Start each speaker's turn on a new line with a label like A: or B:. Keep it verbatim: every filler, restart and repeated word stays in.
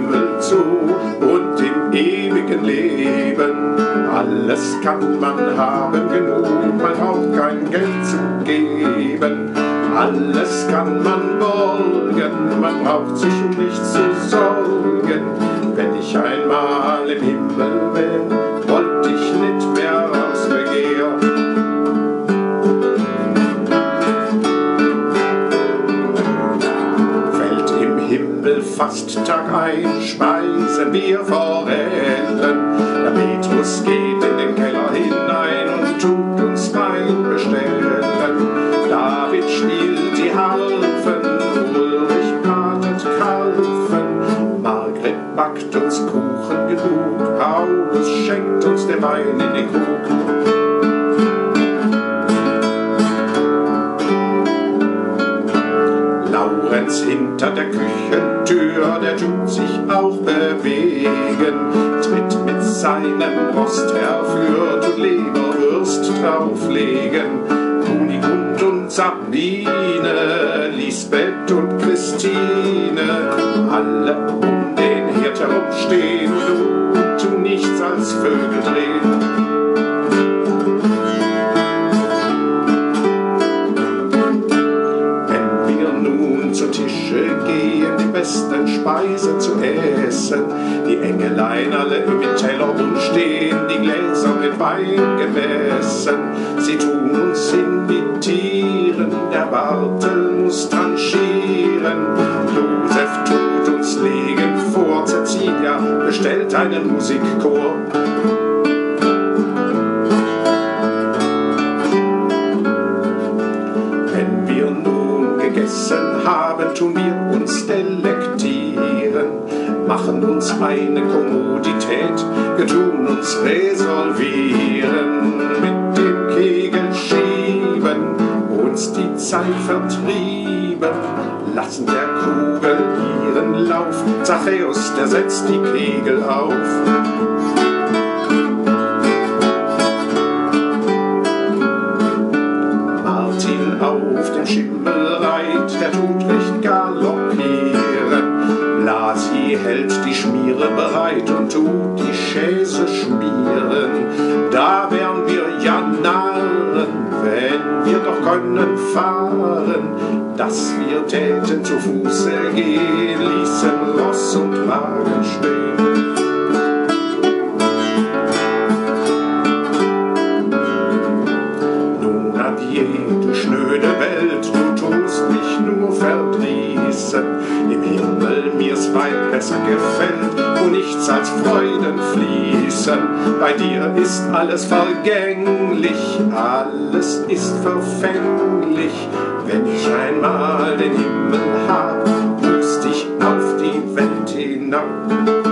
A: Himmel zu und im ewigen Leben. Alles kann man haben genug, man braucht kein Geld zu geben. Alles kann man borgen, man braucht sich um nichts zu sorgen. Wenn ich einmal im Himmel wär, wollt ich nicht mehr aus Begehr. Fällt im Himmel fast Tag ein, speisen wir Forellen. Der Petrus geht in den Keller hinein und tut uns Wein bestellen. David spielt die Harfen, Ulrich bratet Karpfen, Margret backt uns Kuchen genug, Paulus schenkt uns den Wein in den Krug. Laurenz hinter der Küchentür, der tut sich auch bewegen, tritt mit seinem Rost herführt und Leberwürst drauflegen. Kunigund und Sabine, Lisbeth und Christine, alle um den Herd herumstehen und tun nichts als Vögel drehen. Wenn wir nun zu Tische gehen, die besten Speisen zu essen, die Engelein alle mit Teller umstehen, die Gläser mit Wein gemessen, sie tun uns invitieren, der Bartel muss tranchieren, Josef tut uns legen vor, Cecilia bestellt einen Musikchor. Wenn wir nun gegessen haben, tun wir uns delektieren, machen uns eine Kommodität, getun uns resolvieren, mit dem Kegel schieben, uns die Zeit vertrieben, lassen der Kugel ihren Lauf, Zachäus, der setzt die Kegel auf. Martin auf dem Schimmel reit, der tut recht galoppieren, Blasi hält die Schmiere bereit und tut die Chaise schmieren. Da wären wir ja Narren, wenn wir doch können fahren, dass wir täten zu Fuße gehen, ließen Ross und Wagen stehen. Nun adieu, du schnöde Welt, du tust mich nur verdrießen. Im Himmel mir's weit besser gefällt, wo nichts als Freuden fließen. Bei dir ist alles vergänglich, alles ist verfänglich. Wenn ich einmal den Himmel hab, pust ich auf die Welt hinab.